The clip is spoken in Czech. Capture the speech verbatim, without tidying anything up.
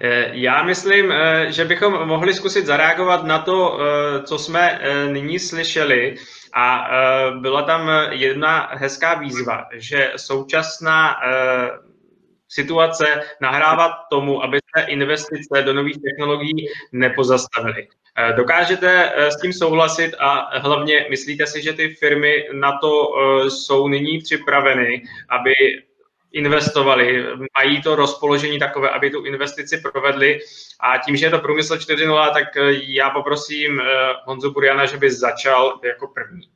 Já myslím, že bychom mohli zkusit zareagovat na to, co jsme nyní slyšeli. A byla tam jedna hezká výzva, že současná situace nahrává tomu, aby se investice do nových technologií nepozastavily. Dokážete s tím souhlasit a hlavně myslíte si, že ty firmy na to jsou nyní připraveny, aby investovali, mají to rozpoložení takové, aby tu investici provedli, a tím, že je to průmysl čtyři tečka nula, tak já poprosím Honzu Buriana, že by začal jako první.